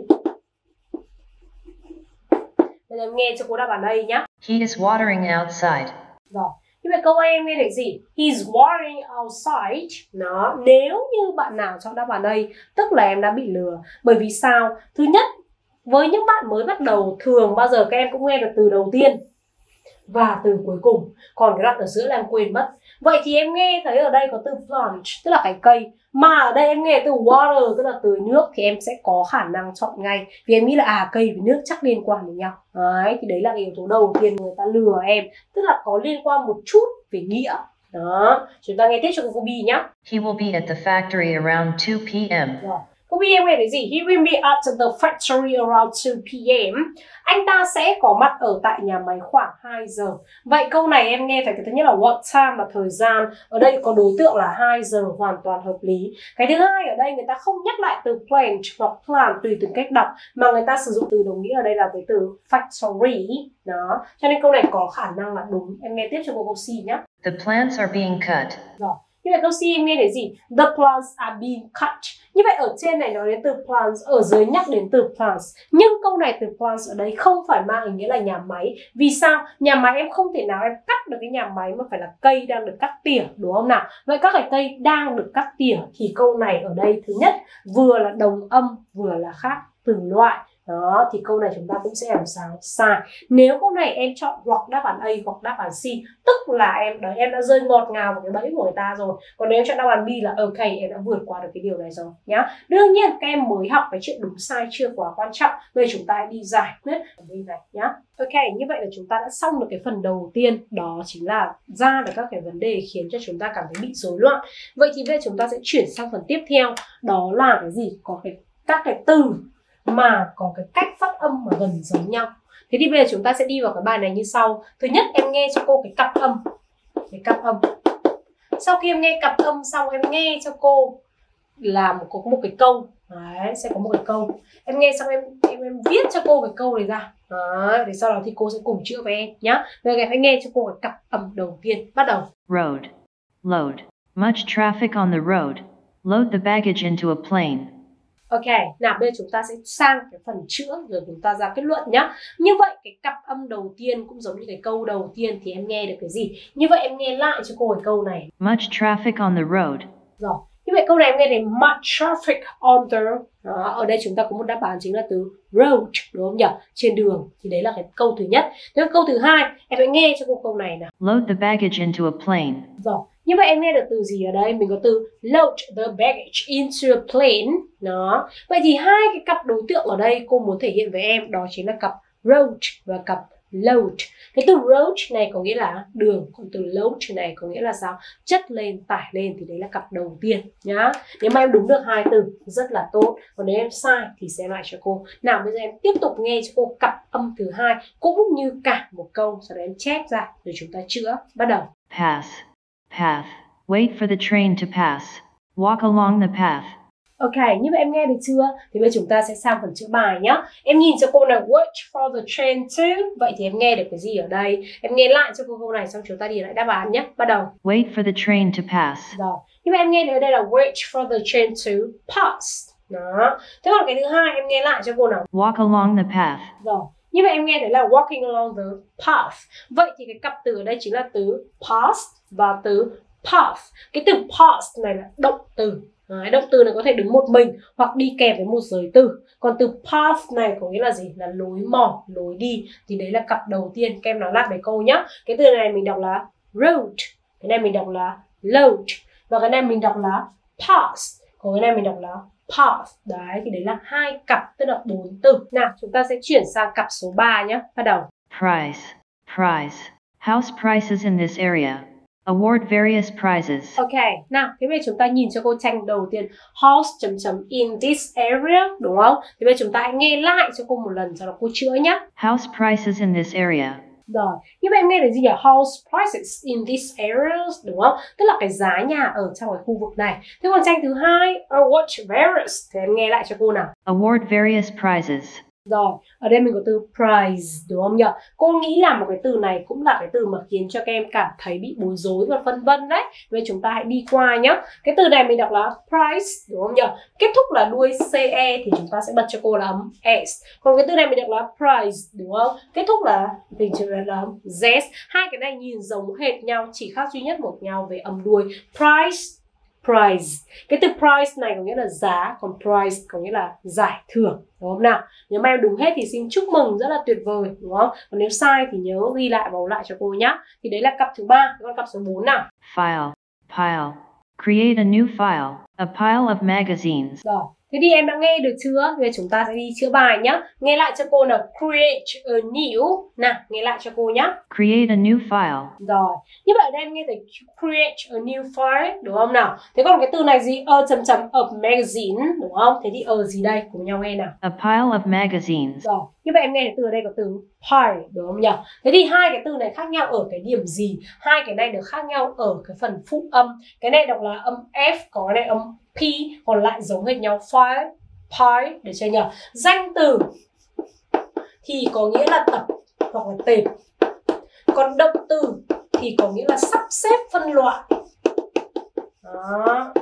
Bây giờ em nghe cho cô đáp án đây nhá. He is watering outside. Rồi. Như vậy câu A em nghe thấy gì? He's watering outside. Nó, nếu như bạn nào chọn đáp án đây, tức là em đã bị lừa. Bởi vì sao? Thứ nhất, với những bạn mới bắt đầu, thường bao giờ các em cũng nghe được từ đầu tiên và từ cuối cùng. Còn cái đoạn ở giữa là em quên mất. Vậy thì em nghe thấy ở đây có từ plant, tức là cái cây. Mà ở đây em nghe từ water, tức là từ nước, thì em sẽ có khả năng chọn ngay. Vì em nghĩ là à, cây với nước chắc liên quan đến nhau. Đấy, thì đấy là cái yếu tố đầu tiên người ta lừa em. Tức là có liên quan một chút về nghĩa. Đó, chúng ta nghe tiếp cho câu B nhé. He will be at the factory around two p m Rồi. Câu B em nghe thấy gì? He will be at the factory around two p m Anh ta sẽ có mặt ở tại nhà máy khoảng hai giờ. Vậy câu này em nghe thấy cái thứ nhất là what time là thời gian. Ở đây có đối tượng là hai giờ, hoàn toàn hợp lý. Cái thứ hai ở đây người ta không nhắc lại từ plant hoặc plant tùy từng cách đọc, mà người ta sử dụng từ đồng nghĩa ở đây là với từ factory. Đó, cho nên câu này có khả năng là đúng. Em nghe tiếp cho câu C nhé. The plants are being cut. Rồi. Như vậy câu C em nghe thấy gì? The plants are being cut. Như vậy ở trên này nói đến từ plants, ở dưới nhắc đến từ plants. Nhưng câu này từ plants ở đây không phải mang ý nghĩa là nhà máy. Vì sao? Nhà máy em không thể nào em cắt được cái nhà máy mà phải là cây đang được cắt tỉa, đúng không nào? Vậy các cái cây đang được cắt tỉa thì câu này ở đây thứ nhất vừa là đồng âm vừa là khác từ loại. Đó, thì câu này chúng ta cũng sẽ làm sao sai. Nếu câu này em chọn hoặc đáp án A hoặc đáp án C, tức là em đấy em đã rơi ngọt ngào vào cái bẫy của người ta rồi. Còn nếu em chọn đáp án B là ok, em đã vượt qua được cái điều này rồi nhá. Đương nhiên các em mới học cái chuyện đúng sai chưa quá quan trọng, nên chúng ta đi giải quyết ở đây này nhá. Ok, như vậy là chúng ta đã xong được cái phần đầu tiên, đó chính là ra được các cái vấn đề khiến cho chúng ta cảm thấy bị rối loạn. Vậy thì bây giờ chúng ta sẽ chuyển sang phần tiếp theo, đó là cái gì? Có cái các cái từ mà có cái cách phát âm mà gần giống nhau. Thế thì bây giờ chúng ta sẽ đi vào cái bài này như sau. Thứ nhất em nghe cho cô cái cặp âm. Cái cặp âm. Sau khi em nghe cặp âm xong em nghe cho cô là một, có một cái câu. Đấy, sẽ có một cái câu. Em nghe xong em em, em viết cho cô cái câu này ra. Đấy, để sau đó thì cô sẽ cùng chữa với em nhá. Bây giờ em hãy nghe cho cô cái cặp âm đầu tiên. Bắt đầu. Road. Load. Much traffic on the road. Load the baggage into a plane. Ok, nào bây giờ chúng ta sẽ sang cái phần chữa rồi chúng ta ra kết luận nhá. Như vậy cái cặp âm đầu tiên cũng giống như cái câu đầu tiên thì em nghe được cái gì? Như vậy em nghe lại cho cô cái câu này. Much traffic on the road. Rồi, như vậy câu này em nghe thấy much traffic on the. Đó, ở đây chúng ta có một đáp án chính là từ road, đúng không nhỉ? Trên đường, thì đấy là cái câu thứ nhất. Thế câu thứ hai, em hãy nghe cho cô câu này nào. Load the baggage into a plane. Rồi, như vậy em nghe được từ gì ở đây? Mình có từ load the baggage into a plane. Đó. Vậy thì hai cái cặp đối tượng ở đây cô muốn thể hiện với em đó chính là cặp road và cặp load. Cái từ road này có nghĩa là đường, còn từ load này có nghĩa là sao? Chất lên, tải lên, thì đấy là cặp đầu tiên nhá. Nếu mà em đúng được hai từ rất là tốt, còn nếu em sai thì sẽ lại cho cô. Nào bây giờ em tiếp tục nghe cho cô cặp âm thứ hai cũng như cả một câu, sau đó em chép ra rồi chúng ta chữa. Bắt đầu. Pass. Path. Wait for the train to pass. Walk along the path. Ok, như vậy em nghe được chưa? Thì bây giờ chúng ta sẽ sang phần chữa bài nhé. Em nhìn cho cô này wait for the train to. Vậy thì em nghe được cái gì ở đây? Em nghe lại cho cô câu này xong chúng ta đi lại đáp án nhé. Bắt đầu. Wait for the train to pass. Rồi, như vậy em nghe được ở đây là wait for the train to pass. Đó. Thế còn cái thứ hai em nghe lại cho cô nào. Walk along the path. Rồi, như vậy em nghe thấy là walking along the path. Vậy thì cái cặp từ ở đây chính là từ pass và từ path. Cái từ pass này là động từ. Đấy, động từ này có thể đứng một mình hoặc đi kèm với một giới từ. Còn từ path này có nghĩa là gì? Là lối mòn, lối đi. Thì đấy là cặp đầu tiên. Các em nói lại bài câu nhá. Cái từ này mình đọc là road. Cái này mình đọc là load. Và cái này mình đọc là pass. Còn cái này mình đọc là path. Đấy, thì đấy là hai cặp, tức là bốn từ. Nào, chúng ta sẽ chuyển sang cặp số ba nhé. Bắt đầu. Price. Prize. House prices in this area. Award various prizes. Ok, nào, thế bây giờ chúng ta nhìn cho cô tranh đầu tiên. House chấm chấm in this area, đúng không? Thế bây giờ chúng ta hãy nghe lại cho cô một lần cho nó cô chữa nhé. House prices in this area. Rồi, như vậy em nghe được gì nhỉ? House prices in this area, đúng không? Tức là cái giá nhà ở trong cái khu vực này. Thế còn tranh thứ hai, award various, thì em nghe lại cho cô nào. Award various prizes. Rồi, ở đây mình có từ prize, đúng không nhỉ? Cô nghĩ là một cái từ này cũng là cái từ mà khiến cho các em cảm thấy bị bối rối và phân vân đấy. Vậy chúng ta hãy đi qua nhé. Cái từ này mình đọc là price, đúng không nhỉ? Kết thúc là đuôi ce thì chúng ta sẽ bật cho cô là ấm s. Còn cái từ này mình đọc là price, đúng không? Kết thúc là hình chữ là ấm z. Hai cái này nhìn giống hệt nhau, chỉ khác duy nhất một nhau về âm đuôi. Price, prize. Cái từ prize này có nghĩa là giá, còn prize có nghĩa là giải thưởng, đúng không nào? Nếu mà em đúng hết thì xin chúc mừng, rất là tuyệt vời, đúng không? Còn nếu sai thì nhớ ghi lại và lại cho cô nhá. Thì đấy là cặp thứ ba, còn cặp số bốn nào. File, pile. Create a new file, a pile of magazines. Rồi, thế thì em đã nghe được chưa? Bây giờ chúng ta sẽ đi chữa bài nhá. Nghe lại cho cô nào, create a new. Nào, nghe lại cho cô nhá. Create a new file. Rồi, như vậy đây em nghe thấy create a new file, đúng không nào? Thế còn cái từ này gì? A chấm chấm of magazine, đúng không? Thế thì ở gì đây? Cùng nhau nghe nào. A pile of magazines. Rồi, như vậy em nghe thấy từ ở đây có từ pile, đúng không nhỉ? Thế thì hai cái từ này khác nhau ở cái điểm gì? Hai cái này được khác nhau ở cái phần phụ âm. Cái này đọc là âm F, còn cái này âm P, còn lại giống hệt nhau file, pile, được chưa nhỉ? Danh từ thì có nghĩa là tập hoặc là tệp. Còn động từ thì có nghĩa là sắp xếp phân loại. Đó.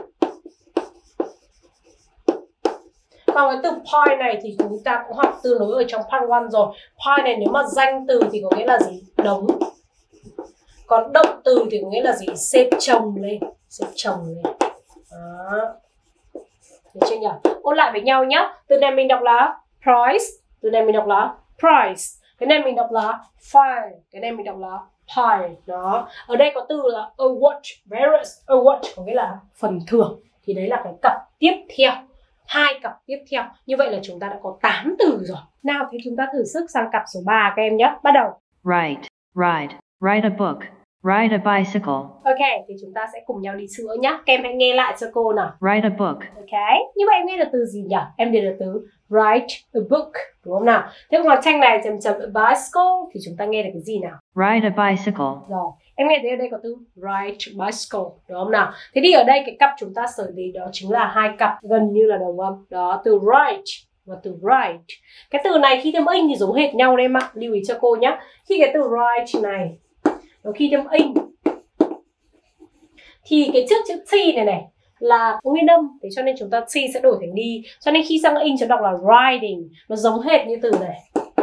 Còn cái từ pile này thì chúng ta cũng học tương đối ở trong part one rồi. Pile này nếu mà danh từ thì có nghĩa là gì? Đống. Còn động từ thì có nghĩa là gì? Xếp chồng lên. Xếp chồng lên. Đó. Được chưa nhỉ? Ôn lại với nhau nhé. Từ này mình đọc là price. Từ này mình đọc là price. Cái này mình đọc là file. Cái này mình đọc là pile. Đó. Ở đây có từ là award, various award có nghĩa là phần thưởng. Thì đấy là cái cặp tiếp theo. Hai cặp tiếp theo. Như vậy là chúng ta đã có tám từ rồi. Nào thì chúng ta thử sức sang cặp số ba các em nhé. Bắt đầu. Write, ride, write a book, ride a bicycle. Ok, thì chúng ta sẽ cùng nhau đi sửa nhé. Các em hãy nghe lại cho cô nào. Write a book. Ok, như vậy em nghe được từ gì nhỉ? Em nghe được từ write a book, đúng không nào? Thế còn tranh này chấm chấm a bicycle thì chúng ta nghe được cái gì nào? Ride a bicycle. Rồi, em nghe thấy ở đây có từ ride bicycle, đúng không nào? Thế thì ở đây cái cặp chúng ta xử lý đó chính là hai cặp gần như là đồng âm. Đó, từ write và từ write. Cái từ này khi thêm in thì giống hệt nhau đấy em ạ. Lưu ý cho cô nhé. Khi cái từ write này và khi thêm in thì cái trước chữ T này này là nguyên âm, thế cho nên chúng ta T sẽ đổi thành đi. Cho nên khi sang in chúng đọc là riding, nó giống hệt như từ này.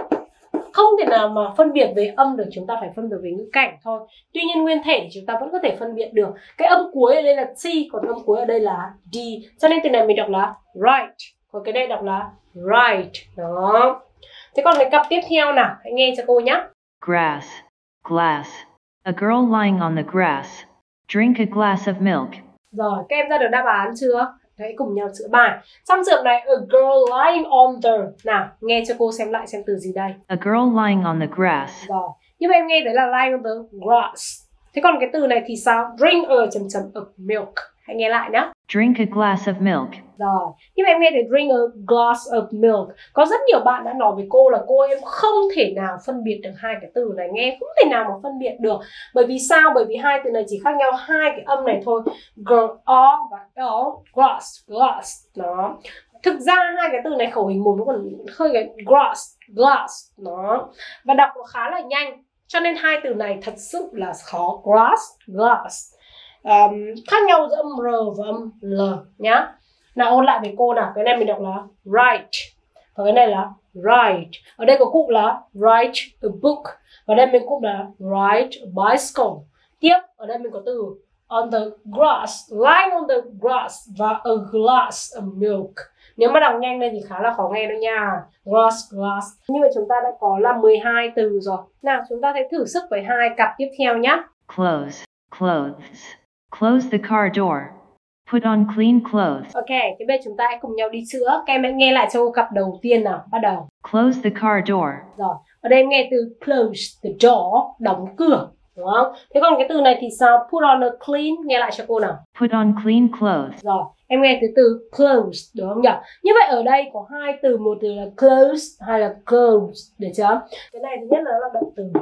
Không thể nào mà phân biệt về âm được, chúng ta phải phân biệt về ngữ cảnh thôi. Tuy nhiên nguyên thể thì chúng ta vẫn có thể phân biệt được. Cái âm cuối ở đây là T, còn âm cuối ở đây là D. Cho nên từ này mình đọc là right, còn cái đây đọc là right. Đó. Thế còn cái cặp tiếp theo nào, hãy nghe cho cô nhé. Grass, glass. A girl lying on the grass. Drink a glass of milk. Rồi, các em ra được đáp án chưa? Hãy cùng nhau chữa bài. Trong trường hợp này, a girl lying on the. Nào, nghe cho cô xem lại xem từ gì đây. A girl lying on the grass. Rồi, như vậy em nghe thấy là lying on the grass. Thế còn cái từ này thì sao? Drink a chấm chấm of milk. Hãy nghe lại nhé. Drink a glass of milk. Rồi, như vậy em nghe thấy drink a glass of milk. Có rất nhiều bạn đã nói với cô là cô em không thể nào phân biệt được hai cái từ này, nghe không thể nào mà phân biệt được. Bởi vì sao? Bởi vì hai từ này chỉ khác nhau hai cái âm này thôi. G, O và L, glass, glass. Đó. Thực ra hai cái từ này khẩu hình mồm nó còn hơi cái glass, glass. Đó. Và đọc nó khá là nhanh. Cho nên hai từ này thật sự là khó. Glass, glass. Um, khác nhau giữa âm R và âm L nhá. Nào ôn lại với cô nào. Cái này mình đọc là write và cái này là ride. Ở đây có cụm là write a book và đây mình cụm là ride a bicycle. Tiếp ở đây mình có từ on the grass, lying on the grass và a glass of milk. Nếu mà đọc nhanh lên thì khá là khó nghe đó nha. Glass, glass. Như vậy chúng ta đã có là mười hai từ rồi. Nào chúng ta sẽ thử sức với hai cặp tiếp theo nhé. Clothes, clothes. Close the car door. Put on clean clothes. Ok, thế bây giờ chúng ta hãy cùng nhau đi chữa. Các em hãy nghe lại cho cặp đầu tiên nào. Bắt đầu. Close the car door. Rồi, ở đây em nghe từ close the door, đóng cửa, đúng không? Thế còn cái từ này thì sao? Put on a clean, nghe lại cho cô nào. Put on clean clothes. Rồi, em nghe từ từ close, đúng không nhỉ? Như vậy ở đây có hai từ, một từ là close, hay là close, được chưa? Cái này thứ nhất là nó là động từ,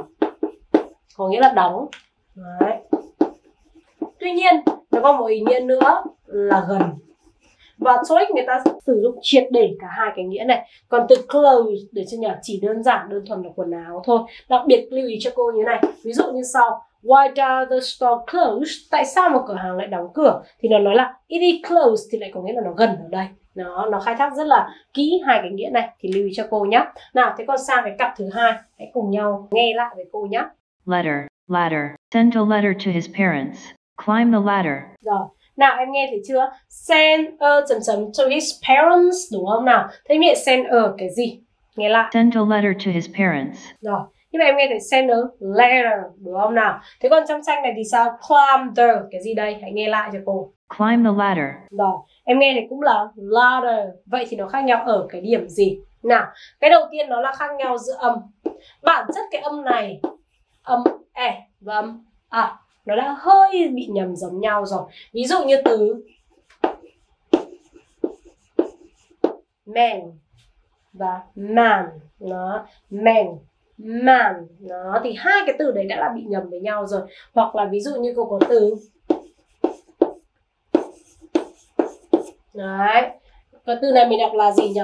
có nghĩa là đóng. Đấy. Tuy nhiên, nó có một ý nghĩa nữa là gần. Và TOEIC người ta sử dụng triệt để cả hai cái nghĩa này. Còn từ clothes để cho nhỉ, chỉ đơn giản đơn thuần là quần áo thôi. Đặc biệt lưu ý cho cô như này. Ví dụ như sau, why does the store close? Tại sao một cửa hàng lại đóng cửa? Thì nó nói là it is close thì lại có nghĩa là nó gần ở đây. Nó nó khai thác rất là kỹ hai cái nghĩa này thì lưu ý cho cô nhé. Nào, thế còn sang cái cặp thứ hai, hãy cùng nhau nghe lại với cô nhé. Letter, ladder. Send a letter to his parents. Climb the ladder. Rồi, Nào em nghe thấy chưa? Send a chấm chấm to his parents, đúng không nào? Thế nghĩa send a cái gì? Nghe lại. Send a letter to his parents. Rồi, như vậy em nghe thấy send a letter, đúng không nào? Thế còn trong tranh này thì sao? Climb the, cái gì đây? Hãy nghe lại cho cô. Climb the ladder. Rồi, em nghe thì cũng là ladder. Vậy thì nó khác nhau ở cái điểm gì? Nào, cái đầu tiên nó là khác nhau giữa âm. Bản chất cái âm này, âm e và âm a, nó đã hơi bị nhầm giống nhau rồi. Ví dụ như từ man và man, nó man, man, nó thì hai cái từ đấy đã là bị nhầm với nhau rồi. Hoặc là ví dụ như cô có từ đấy, cái từ này mình đọc là gì nhỉ?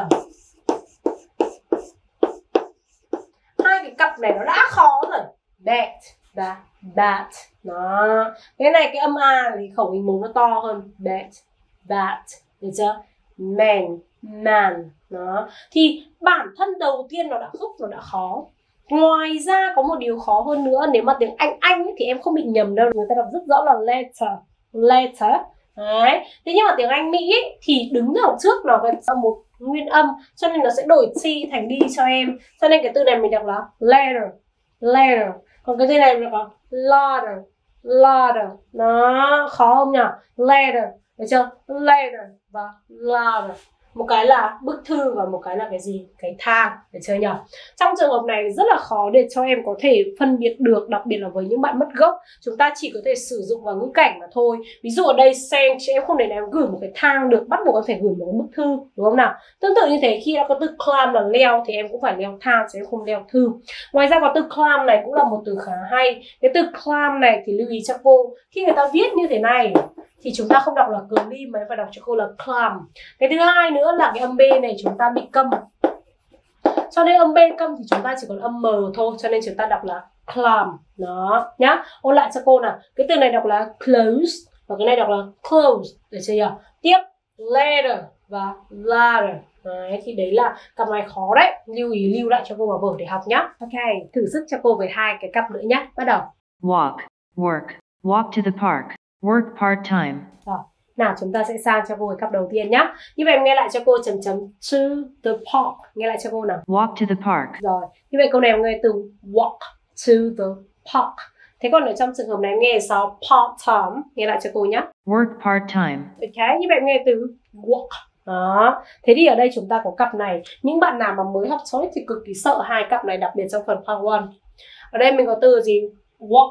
Hai cái cặp này nó đã khó rồi. Bat và bat. Đó. Cái này cái âm A thì khẩu hình mồm nó to hơn. Bat, bat. Được chưa? Man, man. Đó. Thì bản thân đầu tiên nó đã khúc, nó đã khó. Ngoài ra có một điều khó hơn nữa. Nếu mà tiếng Anh Anh ấy, thì em không bị nhầm đâu. Người ta đọc rất rõ là letter. Letter. Đấy. Thế nhưng mà tiếng Anh Mỹ ấy, thì đứng ở trước nó có một nguyên âm, cho nên nó sẽ đổi C thành D cho em. Cho nên cái từ này mình đọc là letter, letter. Còn cái từ này mình đọc là ladder, ladder. Nó khó không nhỉ? Letter, được chưa? Letter và ladder. Một cái là bức thư và một cái là cái gì? Cái thang, được chưa nhỉ? Trong trường hợp này rất là khó để cho em có thể phân biệt được, đặc biệt là với những bạn mất gốc. Chúng ta chỉ có thể sử dụng vào ngữ cảnh mà thôi. Ví dụ ở đây send, em không thể nào gửi một cái thang được, bắt buộc em phải gửi một bức thư, đúng không nào? Tương tự như thế, khi đã có từ climb là leo thì em cũng phải leo thang, chứ em không leo thư. Ngoài ra có từ climb này cũng là một từ khá hay. Cái từ climb này thì lưu ý cho cô, khi người ta viết như thế này thì chúng ta không đọc là climb mà phải đọc cho cô là climb. Cái thứ hai nữa là cái âm B này chúng ta bị câm. Cho nên âm B câm thì chúng ta chỉ còn âm M thôi, cho nên chúng ta đọc là climb. Đó, nhá. Ôn lại cho cô nào. Cái từ này đọc là close và cái này đọc là close, được chưa nhỉ? Tiếp letter và ladder. Đấy, thì đấy là cặp này khó đấy. Lưu ý lưu lại cho cô vào vở để học nhá. Ok, thử sức cho cô với hai cái cặp nữa nhá. Bắt đầu. Walk, work, walk to the park, work part-time. Rồi, nào chúng ta sẽ sang cho cô cái cặp đầu tiên nhá. Như vậy em nghe lại cho cô chấm chấm to the park. Nghe lại cho cô nào. Walk to the park. Rồi, như vậy câu này em nghe từ walk to the park. Thế còn ở trong trường hợp này em nghe sau part-time. Nghe lại cho cô nhá. Work part-time. Ok, như vậy em nghe từ walk. Đó. Thế thì ở đây chúng ta có cặp này. Những bạn nào mà mới học TOEIC thì cực kỳ sợ hai cặp này, đặc biệt trong phần part một. Ở đây mình có từ gì? Walk.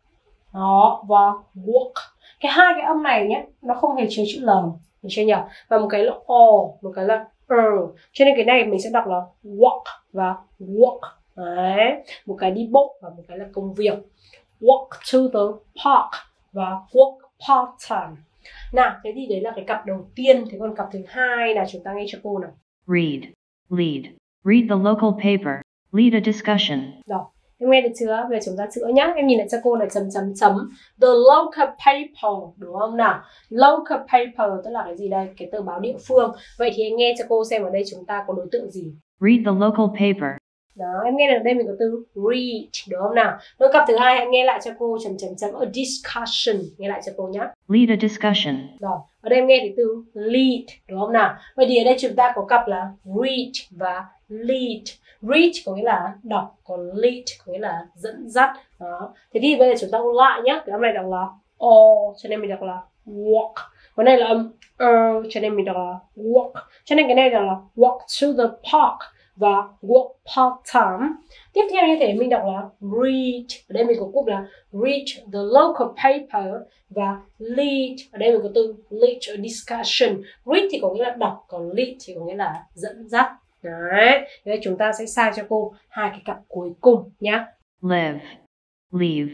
Đó, và walk. Cái hai cái âm này nhé, nó không hề chứa chữ L, được chưa nhỉ? Và một cái là O, một cái là er. Cho nên cái này mình sẽ đọc là walk và walk. Đấy. Một cái đi bộ và một cái là công việc. Walk to the park và walk part-time. Nào, thế thì đấy là cái cặp đầu tiên. Thế còn cặp thứ hai là chúng ta nghe cho cô nào. Read, lead, read the local paper, lead a discussion. Rồi, em nghe được chưa? Về chúng ta chữa nhá. Em nhìn lại cho cô là chấm chấm chấm. The local paper, đúng không nào? Local paper tức là cái gì đây? Cái tờ báo địa phương. Vậy thì em nghe cho cô xem ở đây chúng ta có đối tượng gì? Read the local paper. Đó, em nghe được ở đây mình có từ read, đúng không nào? Rồi cặp thứ hai, hãy nghe lại cho cô chấm chấm chấm a discussion. Nghe lại cho cô nhá. Lead a discussion. Rồi, ở đây em nghe thấy từ lead, đúng không nào? Vậy thì ở đây chúng ta có cặp là read và lead. Read có nghĩa là đọc, còn lead có nghĩa là dẫn dắt. Đó. Thế thì bây giờ chúng ta ôn lại nhé. Cái âm này đọc là o, cho nên mình đọc là walk. Cái này là âm er, cho nên mình đọc là walk. Cho nên cái này là walk to the park và work part-time. Tiếp theo như thế mình đọc là read. Ở đây mình có cụm là read the local paper và lead. Ở đây mình có từ lead a discussion. Read thì có nghĩa là đọc, còn lead thì có nghĩa là dẫn dắt. Đấy. Đây chúng ta sẽ sang cho cô hai cái cặp cuối cùng nhé. Live, leave,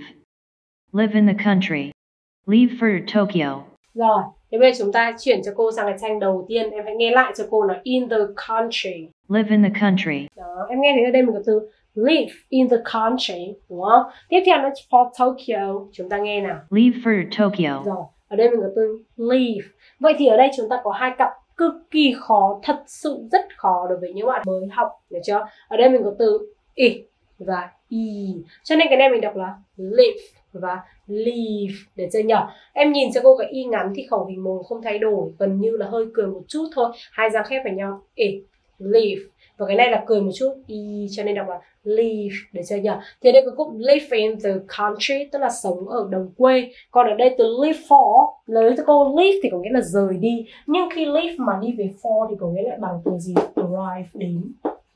live in the country, leave for Tokyo. Rồi, thế bây giờ chúng ta chuyển cho cô sang cái tranh đầu tiên. Em hãy nghe lại cho cô là in the country. Live in the country. Đó, em nghe thấy ở đây mình có từ live in the country, đúng không? Tiếp theo là for Tokyo. Chúng ta nghe nào. Leave for Tokyo. Rồi, ở đây mình có từ leave. Vậy thì ở đây chúng ta có hai cặp cực kỳ khó, thật sự rất khó đối với những bạn mới học, được chưa? Ở đây mình có từ I và E. Cho nên cái này mình đọc là live. và leave, được chưa nhỉ? Em nhìn cho cô cái y ngắn thì khẩu hình mồm không thay đổi, gần như là hơi cười một chút thôi, hai răng khép vào nhau, e, leave. Và cái này là cười một chút, y, cho nên đọc là live, được chưa nhỉ? Thì đây có cụm live in the country, tức là sống ở đồng quê. Còn ở đây từ live for, lấy cho cô live thì có nghĩa là rời đi. Nhưng khi live mà đi về for thì có nghĩa là bằng từ gì? Arrive, đến.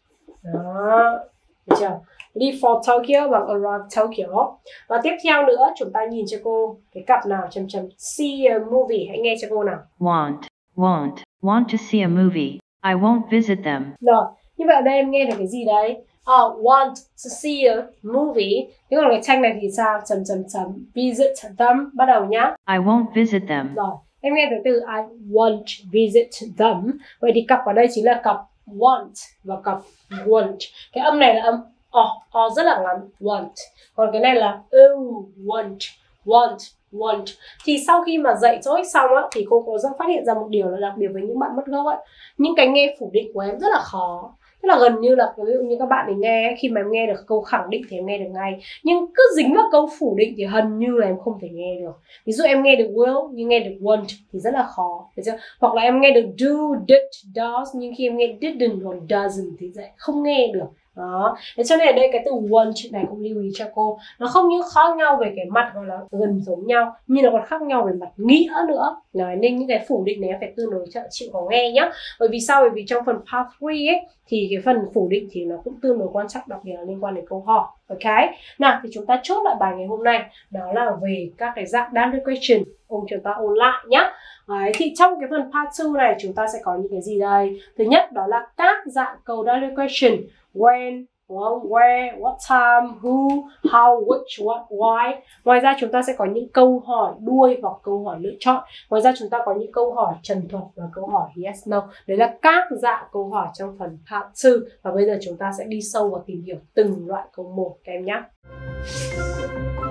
Đó, được chưa? Leave for Tokyo bằng arrive Tokyo. Và tiếp theo nữa, chúng ta nhìn cho cô cái cặp nào, chấm chấm see a movie, hãy nghe cho cô nào. Want, want, want to see a movie. I won't visit them. Rồi, như vậy ở đây em nghe được cái gì đấy? Oh, want to see a movie. Thế còn cái tranh này thì sao? Chấm chấm chấm visit them, bắt đầu nhá. I won't visit them. Rồi, em nghe từ từ I won't visit them. Vậy thì cặp ở đây chính là cặp want và cặp won't. Cái âm này là âm o, o rất là ngắn, want. Còn cái này là oh, want, want, want. Thì sau khi mà dạy cho ích xong á, thì cô có rất phát hiện ra một điều là đặc biệt với những bạn mất gốc ấy, những cái nghe phủ định của em rất là khó. Tức là gần như là ví dụ như các bạn ấy nghe, khi mà em nghe được câu khẳng định thì em nghe được ngay, nhưng cứ dính vào câu phủ định thì gần như là em không thể nghe được. Ví dụ em nghe được will nhưng nghe được want thì rất là khó, được chưa? Hoặc là em nghe được do, did, does nhưng khi em nghe didn't hoặc doesn't thì sẽ không nghe được. Đó, thế cho nên ở đây cái từ want này cũng lưu ý cho cô, nó không những khác nhau về cái mặt gọi là gần giống nhau, nhưng nó còn khác nhau về mặt nghĩa nữa. Đấy, nên những cái phủ định này em phải tương đối chịu khó nghe nhá. Bởi vì sao? Bởi vì trong phần part ba ấy thì cái phần phủ định thì nó cũng tương đối quan trọng, đặc biệt là liên quan đến câu hỏi. Ok, nào thì chúng ta chốt lại bài ngày hôm nay, đó là về các cái dạng direct question. Ông chúng ta ôn lại nhá. Đấy, thì trong cái phần part hai này chúng ta sẽ có những cái gì đây? Thứ nhất đó là các dạng câu direct question: when, where, what time, who, how, which, what, why. Ngoài ra chúng ta sẽ có những câu hỏi đuôi hoặc câu hỏi lựa chọn. Ngoài ra chúng ta có những câu hỏi trần thuật và câu hỏi yes, no. Đấy là các dạng câu hỏi trong phần part hai. Và bây giờ chúng ta sẽ đi sâu vào tìm hiểu từng loại câu một các em nhé.